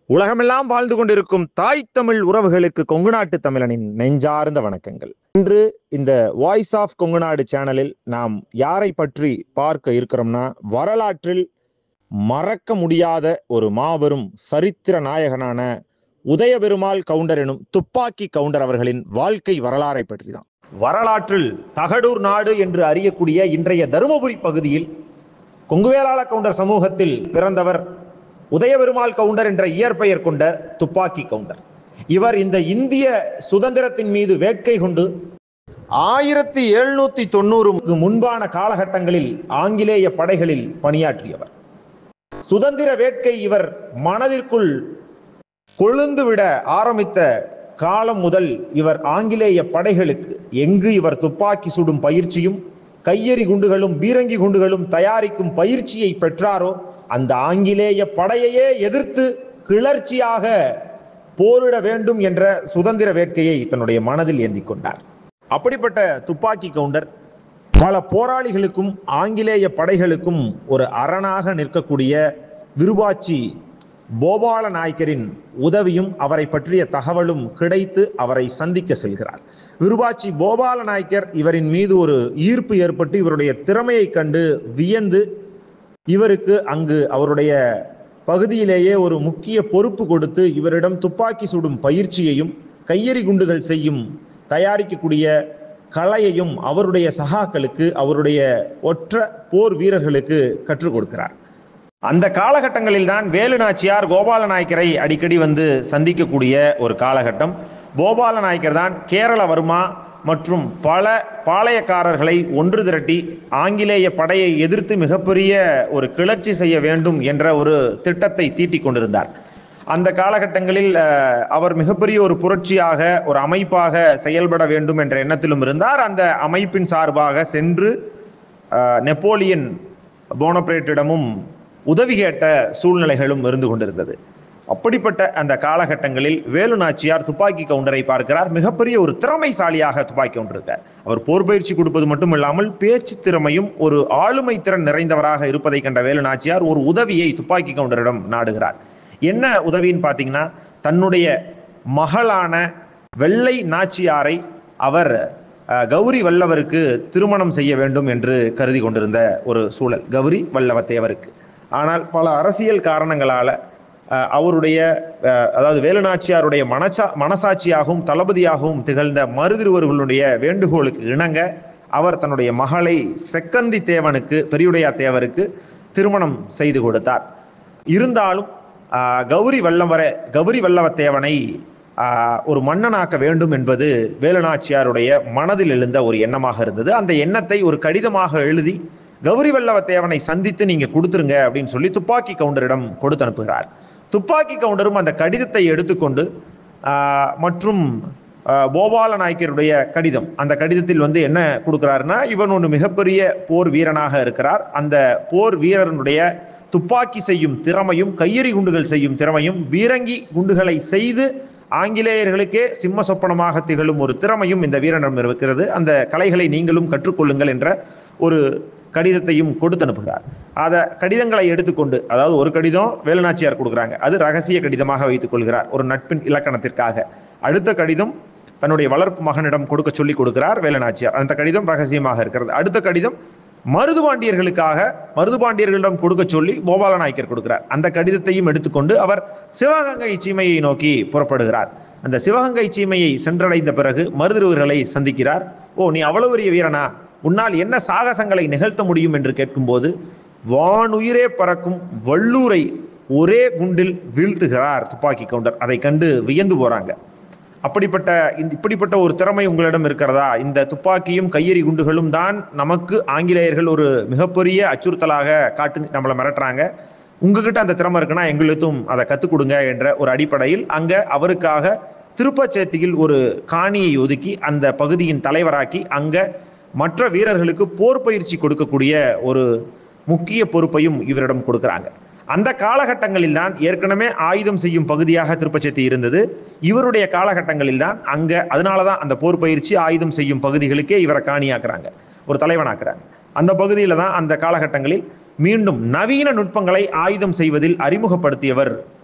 உலகமெல்லாம் வாழ்ந்து கொண்டிருக்கும் தாய் தமிழ் உறவுகளுக்கு கொங்கு நாட்டு தமிழனின் நெஞ்சார்ந்த வணக்கங்கள். இன்று இந்த வாய்ஸ் ஆஃப் கொங்கு நாடு சேனலில் நாம் யாரை பற்றி பார்க்க இருக்கிறோம்னா, வரலாற்றில் மறக்க முடியாத ஒரு மாபெரும் சரித்திர நாயகனான உதயபெருமாள் கவுண்டர் எனும் துப்பாக்கி கவுண்டர் அவர்களின் வாழ்க்கை வரலாறை பற்றி தான். வரலாற்றில் தகடூர் நாடு என்று அறியக்கூடிய இன்றைய தருமபுரி பகுதியில் கொங்குவேளாள கவுண்டர் சமூகத்தில் பிறந்தவர் உதயபெருமாள் கவுண்டர் என்ற இயற்பெயர் கொண்ட துப்பாக்கி கவுண்டர். இவர் இந்த இந்திய சுதந்திரத்தின் மீது வேட்கை கொண்டு 1790 முன்பான காலகட்டங்களில் ஆங்கிலேய படைகளில் பணியாற்றியவர். சுதந்திர வேட்கை இவர் மனதிற்குள் கொழுந்துவிட ஆரம்பித்த காலம் முதல் இவர் ஆங்கிலேய படைகளுக்கு எங்கு இவர் துப்பாக்கி சுடும் பயிற்சியும் கையெறி குண்டுகளும் பீரங்கி குண்டுகளும் தயாரிக்கும் பயிற்சியை பெற்றாரோ அந்த ஆங்கிலேய படையையே எதிர்த்து கிளர்ச்சியாக போரிட வேண்டும் என்ற சுதந்திர வேட்கையை தன்னுடைய மனதில் ஏந்தி கொண்டார். அப்படிப்பட்ட துப்பாக்கி கவுண்டர் பல போராளிகளுக்கும் ஆங்கிலேய படைகளுக்கும் ஒரு அரணாக நிற்கக்கூடிய விருபாச்சி போபால நாயக்கரின் உதவியும் அவரை பற்றிய தகவலும் கிடைத்து அவரை சந்திக்க செல்கிறார். விருபாச்சி போபால நாயக்கர் இவரின் மீது ஒரு ஈர்ப்பு ஏற்பட்டு இவருடைய திறமையை கண்டு வியந்து இவருக்கு அங்கு அவருடைய பகுதியிலேயே ஒரு முக்கிய பொறுப்பு கொடுத்து இவரிடம் துப்பாக்கி சுடும் பயிற்சியையும் கையெறி குண்டுகள் செய்யும் தயாரிக்கக்கூடிய கலையையும் அவருடைய சகாக்களுக்கு, அவருடைய ஒற்ற போர் வீரர்களுக்கு கற்றுக் கொடுக்கிறார். அந்த காலகட்டங்களில் தான் வேலு நாச்சியார் கோபால நாயக்கரை அடிக்கடி வந்து சந்திக்கக்கூடிய ஒரு காலகட்டம். கோபால நாயக்கர் தான் கேரளவர்மா மற்றும் பல பாளையக்காரர்களை ஒன்று திரட்டி ஆங்கிலேய படையை எதிர்த்து மிகப்பெரிய ஒரு கிளர்ச்சி செய்ய வேண்டும் என்ற ஒரு திட்டத்தை தீட்டிக் கொண்டிருந்தார். அந்த காலகட்டங்களில் அவர் மிகப்பெரிய ஒரு புரட்சியாக, ஒரு அமைப்பாக செயல்பட வேண்டும் என்ற எண்ணத்திலும் இருந்தார். அந்த அமைப்பின் சார்பாக சென்று நெப்போலியன் போனபரேட்டிடமும் உதவி கேட்ட சூழ்நிலைகளும் இருந்து கொண்டிருந்தது. அப்படிப்பட்ட அந்த காலகட்டங்களில் வேலு நாச்சியார் துப்பாக்கி கவுண்டரை பார்க்கிறார். மிகப்பெரிய ஒரு திறமைசாலியாக துப்பாக்கி கவுண்டர் இருக்கார். அவர் போர் பயிற்சி கொடுப்பது மட்டும் இல்லாமல் பேச்சு திறமையும் ஒரு ஆளுமை திறன் நிறைந்தவராக இருப்பதை கண்ட வேலு நாச்சியார் ஒரு உதவியை துப்பாக்கி கவுண்டரிடம் நாடுகிறார். என்ன உதவின்னு பார்த்தீங்கன்னா, தன்னுடைய மகளான வெள்ளை நாச்சியாரை அவர் கௌரி வல்லவருக்கு திருமணம் செய்ய வேண்டும் என்று கருதி கொண்டிருந்த ஒரு சூழல் கௌரி வல்லவ தேவருக்கு. ஆனால் பல அரசியல் காரணங்களால அவருடைய அதாவது வேலுநாச்சியாருடைய மனசாட்சியாகவும் தளபதியாகவும் திகழ்ந்த மருதிருவர்களுடைய வேண்டுகோளுக்கு இணங்க அவர் தன்னுடைய மகளை செக்கந்தி தேவனுக்கு, பெரியுடையா தேவருக்கு திருமணம் செய்து கொடுத்தார். இருந்தாலும் கௌரி வல்லவ தேவனை ஒரு மன்னனாக்க வேண்டும் என்பது வேலுநாச்சியாருடைய மனதில் எழுந்த ஒரு எண்ணமாக இருந்தது. அந்த எண்ணத்தை ஒரு கடிதமாக எழுதி கௌரி வல்லவ தேவனை சந்தித்து நீங்க கொடுத்துருங்க அப்படின்னு சொல்லி துப்பாக்கி கவுண்டரிடம் கொடுத்து அனுப்புகிறார். துப்பாக்கி கவுண்டரும் அந்த கடிதத்தை எடுத்துக்கொண்டு மற்றும் போபால நாயக்கருடைய கடிதம், அந்த கடிதத்தில் வந்து என்ன கொடுக்கிறாருன்னா, இவன் ஒரு மிகப்பெரிய போர் வீரனாக இருக்கிறார். அந்த போர் வீரனுடைய துப்பாக்கி செய்யும் திறமையும் கையெறி குண்டுகள் செய்யும் திறமையும் பீரங்கி குண்டுகளை செய்து ஆங்கிலேயர்களுக்கே சிம்ம சொப்பனமாக திகழும் ஒரு திறமையும் இந்த வீரனிடம் இருக்கிறது. அந்த கலைகளை நீங்களும் கற்றுக்கொள்ளுங்கள் என்ற ஒரு கடிதத்தையும் கொடுத்து அனுப்புகிறார். அதை கடிதங்களை எடுத்துக்கொண்டு, அதாவது ஒரு கடிதம் வேலுநாச்சியார் கொடுக்குறாங்க, அது ரகசிய கடிதமாக வைத்துக் கொள்கிறார் ஒரு நட்பின் இலக்கணத்திற்காக. அடுத்த கடிதம் தன்னுடைய வளர்ப்பு மகனிடம் கொடுக்க சொல்லி கொடுக்கிறார் வேலுநாச்சியார், அந்த கடிதம் ரகசியமாக இருக்கிறது. அடுத்த கடிதம் மருதுபாண்டியர்களிடம் கொடுக்க சொல்லி கோபால நாயக்கர் கொடுக்கிறார். அந்த கடிதத்தையும் எடுத்துக்கொண்டு அவர் சிவகங்கை சீமையை நோக்கி புறப்படுகிறார். அந்த சிவகங்கை சீமையை சென்றடைந்த பிறகு மருதுருவர்களை சந்திக்கிறார். ஓ, நீ அவ்வளவு பெரிய வீரனா, உன்னால் என்ன சாகசங்களை நிகழ்த்த முடியும் என்று கேட்கும்போது வானுயிரே பறக்கும் வள்ளூரை ஒரே குண்டில் வீழ்த்துகிறார் துப்பாக்கி கவுண்டர். அதை கண்டு வியந்து போறாங்க. இப்படிப்பட்ட ஒரு திறமை உங்களிடம் இருக்கிறதா? இந்த துப்பாக்கியும் கையெறி குண்டுகளும் தான் நமக்கு ஆங்கிலேயர்கள் ஒரு மிகப்பெரிய அச்சுறுத்தலாக காட்டு நம்மளை மிரட்டுறாங்க. உங்ககிட்ட அந்த திறமை இருக்குன்னா எங்களுக்கும் அதை கற்றுக் கொடுங்க என்ற ஒரு அடிப்படையில் அங்க அவருக்காக திருப்பச்சேத்தியில் ஒரு காணியை ஒதுக்கி அந்த பகுதியின் தலைவராக்கி அங்க மற்ற வீரர்களுக்கு போர் பயிற்சி கொடுக்கக்கூடிய ஒரு முக்கிய பொறுப்பையும் இவரிடம் கொடுக்கிறாங்க. அந்த காலகட்டங்களில் தான் ஏற்கனவே ஆயுதம் செய்யும் பகுதியாக திருப்பச்சேத்தி இருந்தது. இவருடைய காலகட்டங்களில் தான் அங்க, அதனாலதான் அந்த போர் பயிற்சி ஆயுதம் செய்யும் பகுதிகளுக்கே இவரை காணியாக்குறாங்க, ஒரு தலைவனாக்குறாங்க. அந்த பகுதியில தான் அந்த காலகட்டங்களில் மீண்டும் நவீன நுட்பங்களை ஆயுதம் செய்வதில் அறிமுகப்படுத்தியவர்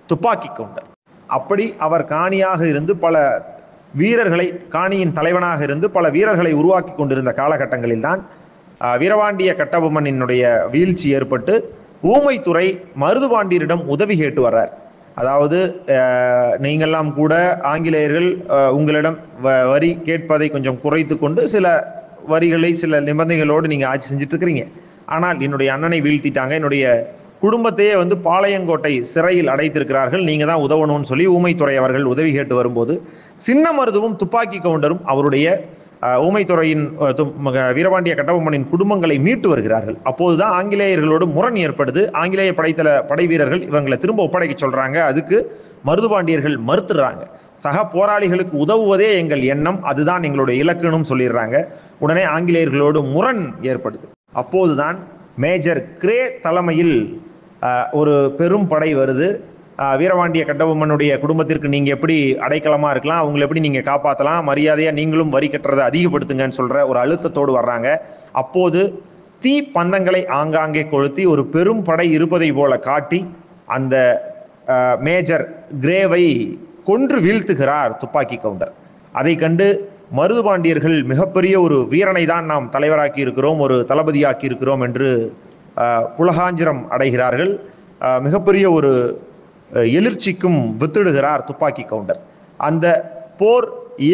துப்பாக்கி கவுண்டர். அப்படி அவர் காணியாக இருந்து பல வீரர்களை, காணியின் தலைவனாக இருந்து பல வீரர்களை உருவாக்கி கொண்டிருந்த காலகட்டங்களில் தான் வீரபாண்டிய கட்டபொம்மனினுடைய வீழ்ச்சி ஏற்பட்டு ஊமைத்துறை மருதுபாண்டியரிடம் உதவி கேட்டு வர்றார். அதாவது நீங்கள்லாம் கூட ஆங்கிலேயர்கள் உங்களிடம் வரி கேட்பதை கொஞ்சம் குறைத்து கொண்டு சில வரிகளை சில நிபந்தனைகளோடு நீங்கள் ஆட்சி செஞ்சுட்டு இருக்கிறீங்க. ஆனால் என்னுடைய அண்ணனை வீழ்த்திட்டாங்க, என்னுடைய குடும்பத்தையே பாளையங்கோட்டை சிறையில் அடைத்திருக்கிறார்கள், நீங்க தான் உதவணும்னு சொல்லி ஊமைத்துறை அவர்கள் உதவி கேட்டு வரும்போது சின்ன மருதுவும் துப்பாக்கி கவுண்டரும் அவருடைய ஊமைத்துறையின் வீரபாண்டிய கட்டபொம்மனின் குடும்பங்களை மீட்டு வருகிறார்கள். அப்போதுதான் ஆங்கிலேயர்களோடு முரண் ஏற்படுது. ஆங்கிலேய படை வீரர்கள் இவங்களை திரும்ப ஒப்படைக்க சொல்றாங்க. அதுக்கு மருதுபாண்டியர்கள் மறுத்துறாங்க. சக போராளிகளுக்கு உதவுவதே எங்கள் எண்ணம், அதுதான் எங்களுடைய இலக்குன்னு சொல்லிடுறாங்க. உடனே ஆங்கிலேயர்களோடு முரண் ஏற்படுது. அப்போதுதான் மேஜர் கிரே தலைமையில் ஒரு பெரும் படை வருது. வீரபாண்டிய கட்டபொம்மனுடைய குடும்பத்திற்கு நீங்க எப்படி அடைக்கலமா இருக்கலாம், அவங்களை எப்படி நீங்க காப்பாற்றலாம், மரியாதையா நீங்களும் வரி கட்டுறதை அதிகப்படுத்துங்கன்னு சொல்ற ஒரு அழுத்தத்தோடு வர்றாங்க. அப்போது தீ பந்தங்களை ஆங்காங்கே கொளுத்தி ஒரு பெரும் படை இருப்பதை போல காட்டி அந்த மேஜர் கிரேவை கொன்று வீழ்த்துகிறார் துப்பாக்கி கவுண்டர். அதை கண்டு மருதுபாண்டியர்கள் மிகப்பெரிய ஒரு வீரனை தான் நாம் தலைவராக்கி இருக்கிறோம், ஒரு தளபதியாக்கி இருக்கிறோம் என்று புலகாஞ்சிரம் அடைகிறார்கள். மிகப்பெரிய ஒரு எழுச்சிக்கும் வித்திடுகிறார் துப்பாக்கி கவுண்டர். அந்த போர்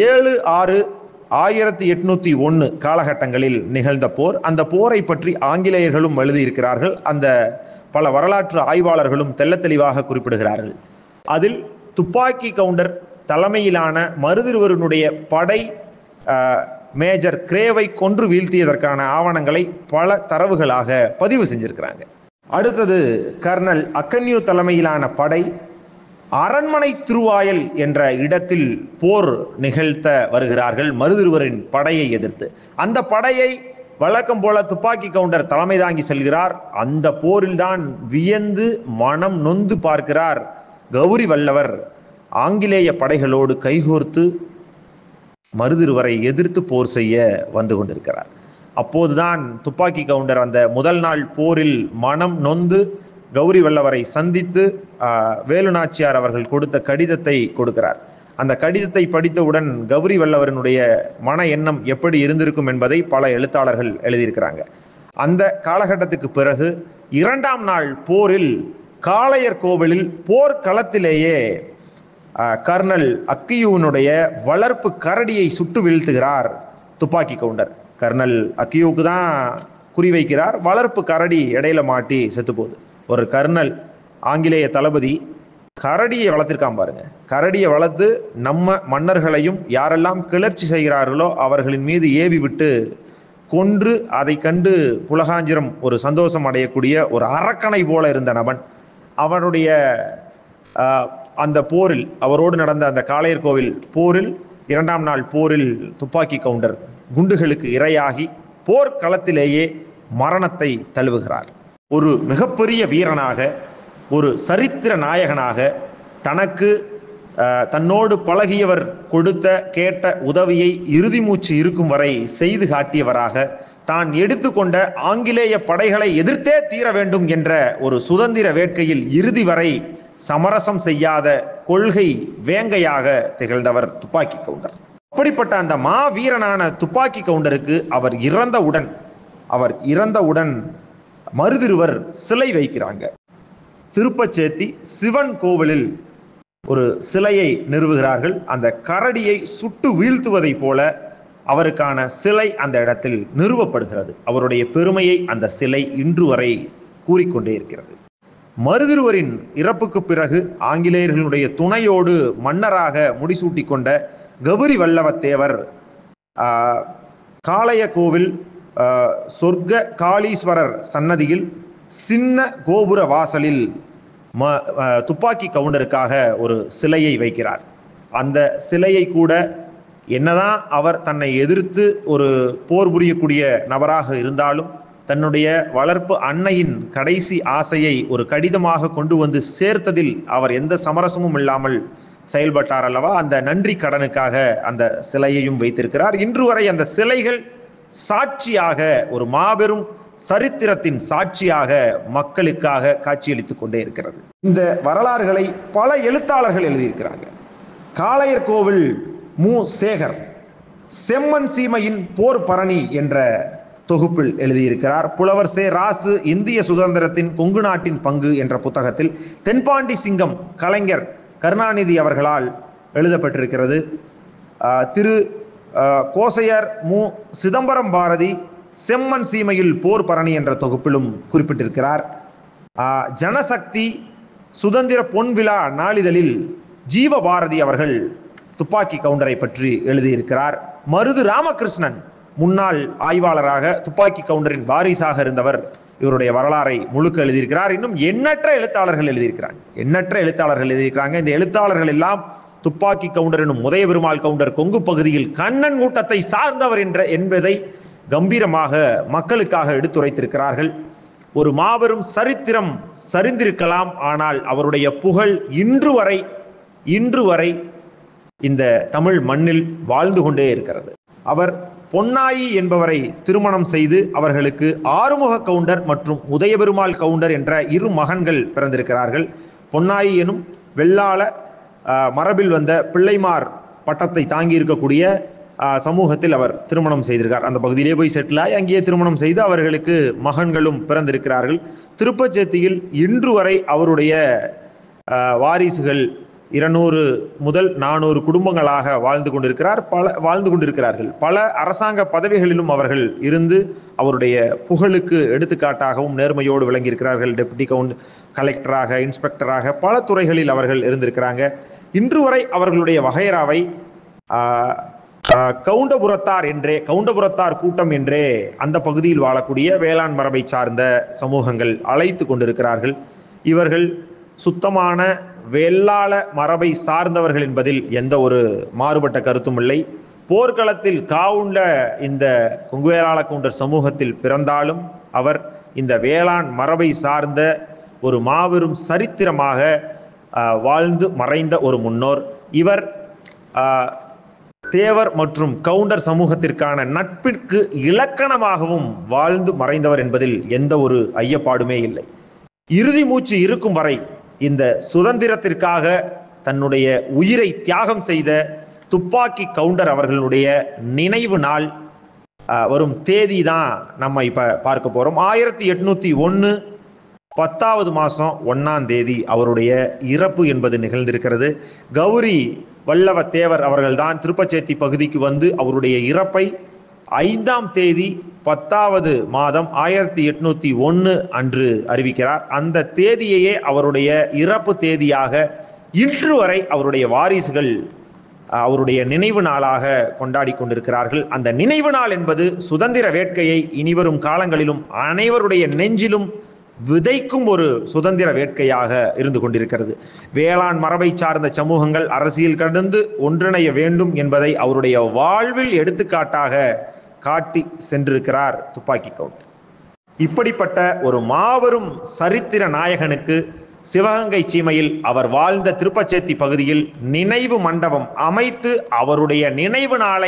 7/6/1801 காலகட்டங்களில் நிகழ்ந்த போர். அந்த போரை பற்றி ஆங்கிலேயர்களும் எழுதியிருக்கிறார்கள். அந்த பல வரலாற்று ஆய்வாளர்களும் தெள்ள தெளிவாக குறிப்பிடுகிறார்கள். அதில் துப்பாக்கி கவுண்டர் தலைமையிலான மருதிருவருடைய படை மேஜர் கிரேவை கொன்று வீழ்த்தியதற்கான ஆவணங்களை பல தரவுகளாக பதிவு செஞ்சிருக்கிறாங்க. அடுத்தது கர்னல் அக்கன்யூ தலைமையிலான படை அரண்மனை திருவாயல் என்ற இடத்தில் போர் நிகழ்த்த வருகிறார்கள் மருதிருவரின் படையை எதிர்த்து. அந்த படையை வழக்கம் போல துப்பாக்கி கவுண்டர் தலைமை தாங்கி செல்கிறார். அந்த போரில்தான் வியந்து மனம் நொந்து பார்க்கிறார் கௌரி வல்லவர் ஆங்கிலேய படைகளோடு கைகோர்த்து மருதிருவரை எதிர்த்து போர் செய்ய வந்து கொண்டிருக்கிறார். அப்போதுதான் துப்பாக்கி கவுண்டர் அந்த முதல் நாள் போரில் மனம் நொந்து கௌரி வல்லவரை சந்தித்து வேலுநாச்சியார் அவர்கள் கொடுத்த கடிதத்தை கொடுக்கிறார். அந்த கடிதத்தை படித்தவுடன் கௌரி வல்லவரனுடைய மன எண்ணம் எப்படி இருந்திருக்கும் என்பதை பல எழுத்தாளர்கள் எழுதியிருக்கிறாங்க. அந்த காலகட்டத்துக்கு பிறகு 2ஆம் நாள் போரில் காளையர் கோவிலில் போர்க்களத்திலேயே கர்னல் அக்கியூனுடைய வளர்ப்பு கரடியை சுட்டு வீழ்த்துகிறார் துப்பாக்கி கவுண்டர். கர்னல் அக்கியூவுக்கு தான் குறி வைக்கிறார், வளர்ப்பு கரடி இடையில மாட்டி செத்து போகுது. ஒரு கர்னல் ஆங்கிலேய தளபதி கரடியை வளர்த்திருக்கான் பாருங்க. கரடியை வளர்த்து நம்ம மன்னர்களையும் யாரெல்லாம் கிளர்ச்சி செய்கிறார்களோ அவர்களின் மீது ஏவி விட்டு கொன்று அதை கண்டு புலகாஞ்சிரம் ஒரு சந்தோஷம் அடையக்கூடிய ஒரு அரக்கனை போல இருந்த நபன். அவனுடைய அந்த போரில், அவரோடு நடந்த அந்த காளையர் கோவில் போரில், 2ஆம் நாள் போரில் துப்பாக்கி கவுண்டர் குண்டுகளுக்கு இரையாகி போர்க்களத்திலேயே மரணத்தை தழுவுகிறார். ஒரு மிகப்பெரிய வீரனாக, ஒரு சரித்திர நாயகனாக, தனக்கு தன்னோடு பழகியவர் கொடுத்த கேட்ட உதவியை இறுதி மூச்சு இருக்கும் வரை செய்து காட்டியவராக, தான் எடுத்துக்கொண்ட ஆங்கிலேய படைகளை எதிர்த்தே தீர வேண்டும் என்ற ஒரு சுதந்திர வேட்கையில் இறுதி வரை சமரசம் செய்யாத கொள்கை வேங்கையாக திகழ்ந்தவர் துப்பாக்கி கவுண்டர். அப்படிப்பட்ட அந்த மாவீரனான துப்பாக்கி கவுண்டருக்கு அவர் இறந்தவுடன் மருதிருவர் சிலை வைக்கிறாங்க. திருப்பச்சேத்தி சிவன் கோவிலில் ஒரு சிலையை நிறுவுகிறார்கள். அந்த கரடியை சுட்டு வீழ்த்துவதை போல அவருக்கான சிலை அந்த இடத்தில் நிறுவப்படுகிறது. அவருடைய பெருமையை அந்த சிலை இன்று வரை கூறிக்கொண்டே இருக்கிறது. மருதிருவரின் இறப்புக்கு பிறகு ஆங்கிலேயர்களுடைய துணையோடு மன்னராக முடிசூட்டி கொண்ட கௌரி வல்லவத்தேவர் காளைய கோவில் சொர்க்க காளீஸ்வரர் சன்னதியில் சின்ன கோபுர வாசலில் துப்பாக்கி கவுண்டருக்காக ஒரு சிலையை வைக்கிறார். அந்த சிலையை கூட என்னதான் அவர் தன்னை எதிர்த்து ஒரு போர் புரியக்கூடிய நபராக இருந்தாலும் தன்னுடைய வளர்ப்பு அன்னையின் கடைசி ஆசையை ஒரு கடிதமாக கொண்டு வந்து சேர்த்ததில் அவர் எந்த சமரசமும் இல்லாமல் செயல்பட்டார் அல்லவா, அந்த நன்றி கடனுக்காக அந்த சிலையையும் வைத்திருக்கிறார். இன்று வரை அந்த சிலைகள் சாட்சியாக ஒரு மாபெரும் சரித்திரத்தின் சாட்சியாக மக்களுக்காக காட்சியளித்துக் கொண்டே இருக்கிறது. இந்த வரலாறுகளை பல எழுத்தாளர்கள் எழுதியிருக்கிறாங்க. காளையர் கோவில் மு. சேகர் செம்மன் சீமையின் போர் பரணி என்ற தொகுப்பில் எழுதியிருக்கிறார். புலவர் சே. ராசு இந்திய சுதந்திரத்தின் கொங்கு நாட்டின் பங்கு என்ற புத்தகத்தில் தென்பாண்டி சிங்கம் கலைஞர் கருணாநிதி அவர்களால் எழுதப்பட்டிருக்கிறது. திரு கோசையர் மு. சிதம்பரம் பாரதி செம்மன் சீமையில் போர் பரணி என்ற தொகுப்பிலும் குறிப்பிட்டிருக்கிறார். ஜனசக்தி சுதந்திர பொன்விழா நாளிதழில் ஜீவ பாரதி அவர்கள் துப்பாக்கி கவுண்டரை பற்றி எழுதியிருக்கிறார். மருது ராமகிருஷ்ணன் முன்னாள் ஆய்வாளராக துப்பாக்கி கவுண்டரின் வாரிசாக இருந்தவர் இவருடைய வரலாறை முழுக்க எழுதியிருக்கிறார். இன்னும் எண்ணற்ற எழுத்தாளர்கள் எழுதியிருக்கிறாங்க. இந்த எழுத்தாளர்கள் எல்லாம் துப்பாக்கி கவுண்டர் எனும் உதய பெருமாள் கவுண்டர் கொங்கு பகுதியில் கண்ணன் கூட்டத்தை சார்ந்தவர் என்பதை கம்பீரமாக மக்களுக்காக எடுத்துரைத்திருக்கிறார்கள். ஒரு மாபெரும் சரித்திரம் சரிந்திருக்கலாம், ஆனால் அவருடைய புகழ் இன்று வரை இந்த தமிழ் மண்ணில் வாழ்ந்து கொண்டே இருக்கிறது. அவர் பொன்னாயி என்பவரை திருமணம் செய்து அவர்களுக்கு ஆறுமுக கவுண்டர் மற்றும் உதயபெருமாள் கவுண்டர் என்ற 2 மகன்கள் பிறந்திருக்கிறார்கள். பொன்னாயி எனும் வெள்ளாள மரபில் வந்த பிள்ளைமார் பட்டத்தை தாங்கி இருக்கக்கூடிய சமூகத்தில் அவர் திருமணம் செய்திருக்கார். அந்த பகுதியிலே போய் செட்டில் ஆகி அங்கேயே திருமணம் செய்து அவர்களுக்கு மகன்களும் பிறந்திருக்கிறார்கள். திருப்பச்சேத்தியில் இன்று வரை அவருடைய வாரிசுகள் 200 முதல் 400 குடும்பங்களாக வாழ்ந்து கொண்டிருக்கிறார்கள். பல அரசாங்க பதவிகளிலும் அவர்கள் இருந்து அவருடைய புகழுக்கு எடுத்துக்காட்டாகவும் நேர்மையோடு விளங்கியிருக்கிறார்கள். டெப்டி கலெக்டராக, இன்ஸ்பெக்டராக பல துறைகளில் அவர்கள் இருந்திருக்கிறாங்க. இன்று வரை அவர்களுடைய வகையறாவை கவுண்டபுரத்தார் கூட்டம் என்றே அந்த பகுதியில் வாழக்கூடிய வேளாண் மரபை சார்ந்த சமூகங்கள் அழைத்து கொண்டிருக்கிறார்கள். இவர்கள் சுத்தமான வெள்ளாள மரபை சார்ந்தவர்கள் என்பதில் எந்த ஒரு மாறுபட்ட கருத்தும் இல்லை. போர்க்களத்தில் காவுண்ட இந்த கொங்கு வேளாள கவுண்டர் சமூகத்தில் பிறந்தாலும் அவர் இந்த வேளாண் மரபை சார்ந்த ஒரு மாபெரும் சரித்திரமாக வாழ்ந்து மறைந்த ஒரு முன்னோர். இவர் தேவர் மற்றும் கவுண்டர் சமூகத்திற்கான நட்பிற்கு இலக்கணமாகவும் வாழ்ந்து மறைந்தவர் என்பதில் எந்த ஒரு ஐயப்பாடுமே இல்லை. இறுதி மூச்சு இருக்கும் வரை இந்த சுதந்திரத்திற்காக தன்னுடைய உயிரை தியாகம் செய்த துப்பாக்கி கவுண்டர் அவர்களுடைய நினைவு நாள் வரும் தேதி தான் நம்ம இப்ப பார்க்க போறோம். 1801 10வது மாதம் 1ஆம் தேதி அவருடைய இறப்பு என்பது நிகழ்ந்திருக்கிறது. கௌரி வல்லவ தேவர் அவர்கள்தான் திருப்பச்சேத்தி பகுதிக்கு வந்து அவருடைய இறப்பை 5ஆம் தேதி 10வது மாதம் 1801 அன்று அறிவிக்கிறார். அந்த தேதியையே அவருடைய இறப்பு தேதியாக இன்று வரை அவருடைய வாரிசுகள் அவருடைய நினைவு நாளாக கொண்டாடி கொண்டிருக்கிறார்கள். அந்த நினைவு நாள் என்பது சுதந்திர வேட்கையை இனிவரும் காலங்களிலும் அனைவருடைய நெஞ்சிலும் விதைக்கும் ஒரு சுதந்திர வேட்கையாக இருந்து கொண்டிருக்கிறது. வேளாண் மரபை சார்ந்த சமூகங்கள் அரசியல் கடந்து ஒன்றிணைய வேண்டும் என்பதை அவருடைய வாழ்வில் எடுத்துக்காட்டாக காட்டி சென்றிருக்கிறார் துப்பாக்கி கவுண்டர். இப்படிப்பட்ட ஒரு மாபெரும் சரித்திர நாயகனுக்கு சிவகங்கை சீமையில் அவர் வாழ்ந்த திருப்பச்சேத்தி பகுதியில் நினைவு மண்டபம் அமைத்து அவருடைய நினைவு நாளை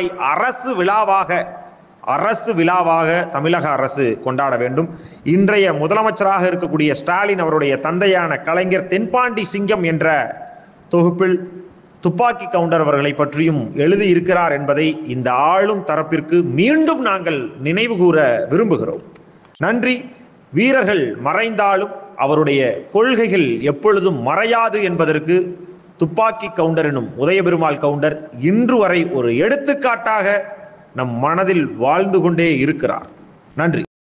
அரசு விழாவாக தமிழக அரசு கொண்டாட வேண்டும். இன்றைய முதலமைச்சராக இருக்கக்கூடிய ஸ்டாலின் அவருடைய தந்தையான கலைஞர் தென்பாண்டி சிங்கம் என்ற தொகுப்பில் துப்பாக்கி கவுண்டர் அவர்களை பற்றியும் எழுதி இருக்கிறார் என்பதை இந்த ஆளும் தரப்பிற்கு மீண்டும் நாங்கள் நினைவு கூற விரும்புகிறோம். நன்றி. வீரர்கள் மறைந்தாலும் அவருடைய கொள்கைகள் எப்பொழுதும் மறையாது என்பதற்கு துப்பாக்கி கவுண்டர் எனும் உதயபெருமாள் கவுண்டர் இன்று வரை ஒரு எடுத்துக்காட்டாக நம் மனதில் வாழ்ந்து கொண்டே இருக்கிறார். நன்றி.